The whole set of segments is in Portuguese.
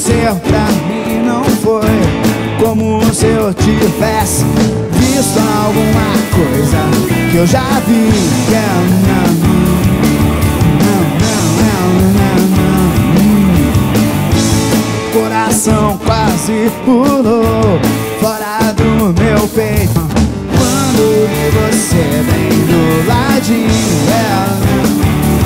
você pra mim não foi como se eu tivesse visto alguma coisa que eu já vi. Coração quase pulou fora do meu peito quando vi você bem do ladinho.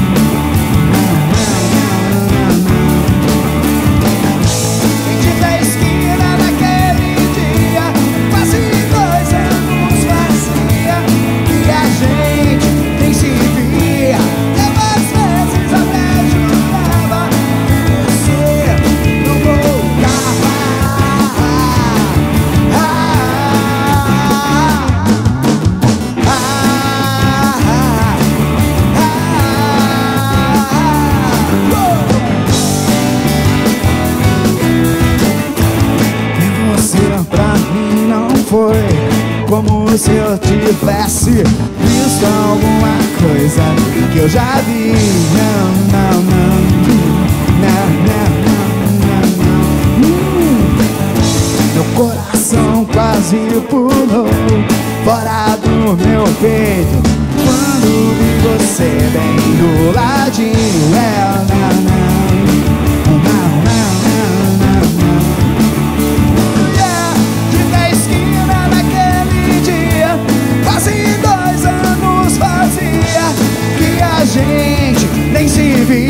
Foi como se eu tivesse visto alguma coisa que eu já vi. Meu coração quase pulou fora do meu peito quando vi você bem do ladinho. Quase 2 anos fazia que a gente nem se via.